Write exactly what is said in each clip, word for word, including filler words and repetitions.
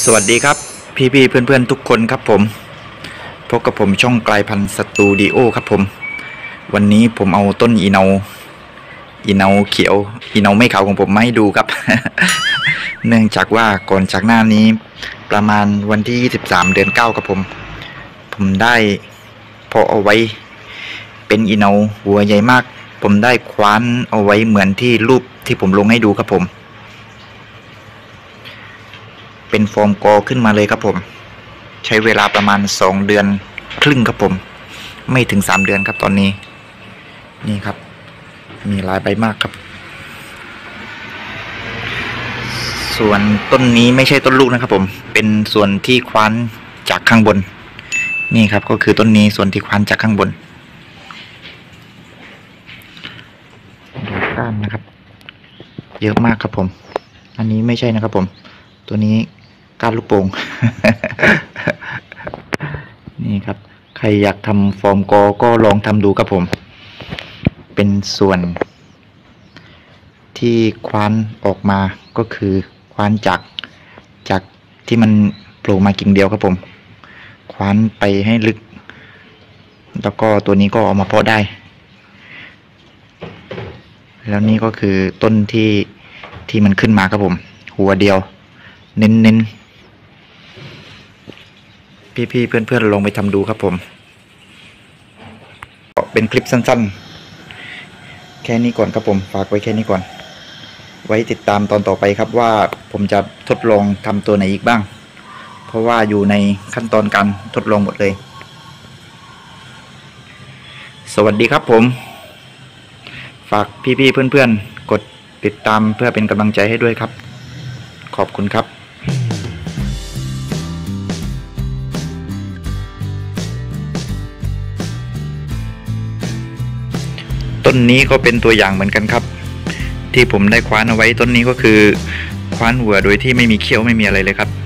สวัสดีครับพี่พี่เพื่อนเพื่อนทุกคนครับผมพบกับผมช่องกลายพันธุ์สตูดิโอครับผมวันนี้ผมเอาต้นอีเนาอีเนาเขียวอีเนาไม่ขาวของผมมาให้ดูครับ เนื่องจากว่าก่อนจากหน้านี้ประมาณวันที่ยี่สิบสามเดือนเก้าครับผมผมได้เพาะเอาไว้เป็นอีเนาหัวใหญ่มากผมได้คว้านเอาไว้เหมือนที่รูปที่ผมลงให้ดูครับผมเป็นฟอร์มกอขึ้นมาเลยครับผมใช้เวลาประมาณสองเดือนครึ่งครับผมไม่ถึงสามเดือนครับตอนนี้นี่ครับมีหลายใบมากครับส่วนต้นนี้ไม่ใช่ต้นลูกนะครับผมเป็นส่วนที่คว้านจากข้างบนนี่ครับก็คือต้นนี้ส่วนที่คว้านจากข้างบนดูก้านนะครับเยอะมากครับผมอันนี้ไม่ใช่นะครับผมตัวนี้ก้านลูกโป่ง นี่ครับใครอยากทำฟอร์มกอก็ลองทำดูครับผมเป็นส่วนที่คว้านออกมาก็คือคว้านจากจากที่มันโผล่มากิ่งเดียวครับผมคว้านไปให้ลึกแล้วก็ตัวนี้ก็ออกมาเพาะได้แล้วนี่ก็คือต้นที่ที่มันขึ้นมาครับผมหัวเดียวเน้นเน้นพี่ๆเพื่อนๆลองไปทำดูครับผมเป็นคลิปสั้นๆแค่นี้ก่อนครับผมฝากไว้แค่นี้ก่อนไว้ติดตามตอนต่อไปครับว่าผมจะทดลองทำตัวไหนอีกบ้างเพราะว่าอยู่ในขั้นตอนการทดลองหมดเลยสวัสดีครับผมฝากพี่ๆเพื่อนๆกดติดตามเพื่อเป็นกำลังใจให้ด้วยครับขอบคุณครับต้นนี้ก็เป็นตัวอย่างเหมือนกันครับที่ผมได้คว้านเอาไว้ต้นนี้ก็คือคว้านหัวโดยที่ไม่มีเขี้ยวไม่มีอะไรเลยครับ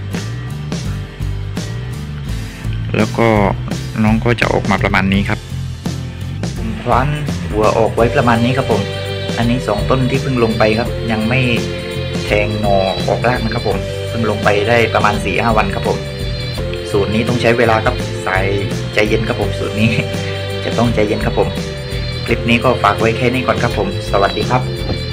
แล้วก็น้องก็จะออกมาประมาณนี้ครับผมคว้านหัวออกไว้ประมาณนี้ครับผมอันนี้สองต้นที่เพิ่งลงไปครับยังไม่แทงหน่อออกรากนะครับผมเพิ่งลงไปได้ประมาณ สี่ห้า วันครับผมสูตรนี้ต้องใช้เวลาครับสายใจเย็นครับผมสูตรนี้จะต้องใจเย็นครับผมคลิปนี้ก็ฝากไว้แค่นี้ก่อนครับผมสวัสดีครับ